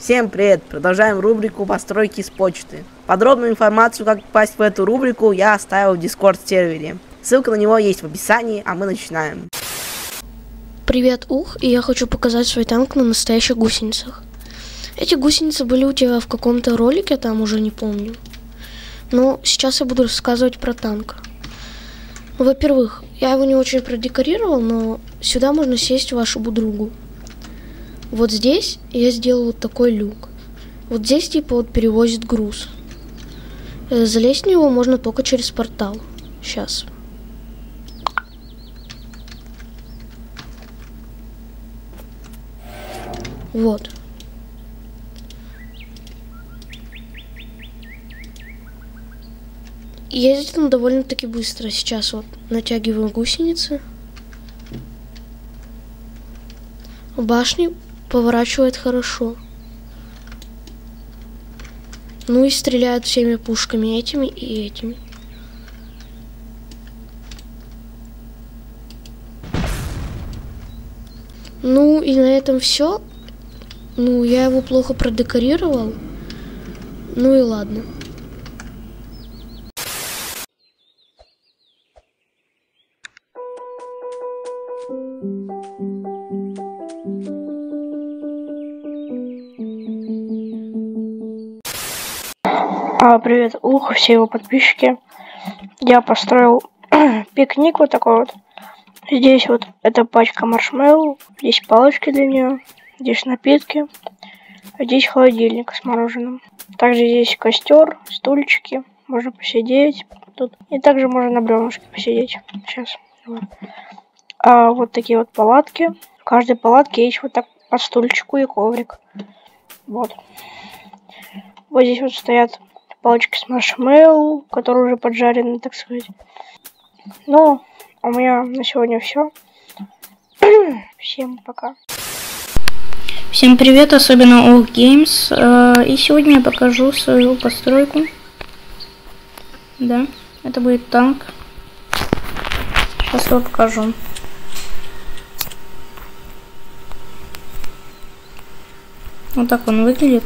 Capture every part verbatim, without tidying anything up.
Всем привет! Продолжаем рубрику постройки с почты. Подробную информацию, как попасть в эту рубрику, я оставил в Discord сервере. Ссылка на него есть в описании, а мы начинаем. Привет, Ух, и я хочу показать свой танк на настоящих гусеницах. Эти гусеницы были у тебя в каком-то ролике, там уже не помню. Но сейчас я буду рассказывать про танк. Во-первых, я его не очень продекорировал, но сюда можно сесть вашу будругу. Вот здесь я сделал вот такой люк. Вот здесь типа вот перевозит груз. Залезть в него можно только через портал. Сейчас. Вот. Ездит он довольно-таки быстро. Сейчас вот натягиваю гусеницы. Башни поворачивает хорошо. Ну и стреляет всеми пушками, этими и этими. Ну и на этом все. Ну, я его плохо продекорировал. Ну и ладно. А, привет, Ух, все его подписчики. Я построил пикник вот такой вот. Здесь вот эта пачка маршмеллоу, здесь палочки для нее, здесь напитки, а здесь холодильник с мороженым. Также здесь костер, стульчики, можно посидеть тут. И также можно на бревнышке посидеть. Сейчас. Вот. А вот такие вот палатки. В каждой палатке есть вот так по стульчику и коврик. Вот. Вот здесь вот стоят палочки с маршмеллоу, которые уже поджарены, так сказать. Ну, у меня на сегодня все. Всем пока. Всем привет, особенно All Games. И сегодня я покажу свою постройку. Да, это будет танк. Сейчас его покажу. Вот так он выглядит.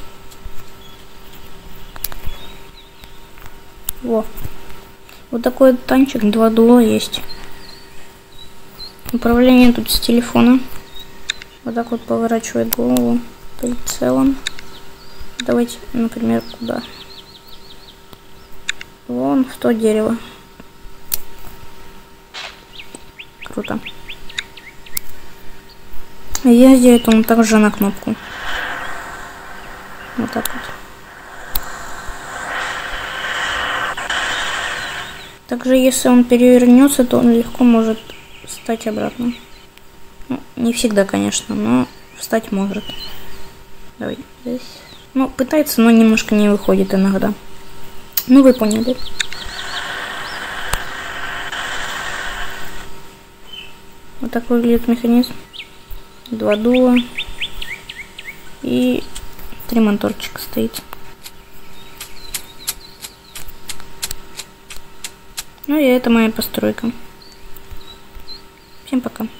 Во. Вот такой танчик, два дула есть. Управление тут с телефона. Вот так вот поворачивает голову прицелом. Давайте, например, куда? Вон в то дерево. Круто. Ездит он также на кнопку. Вот так вот. Также, если он перевернется, то он легко может встать обратно. Ну, не всегда, конечно, но встать может. Давай здесь. Ну, пытается, но немножко не выходит иногда. Ну, вы поняли. Вот так выглядит механизм. Два дула. И три моторчика стоит. Ну и это моя постройка. Всем пока.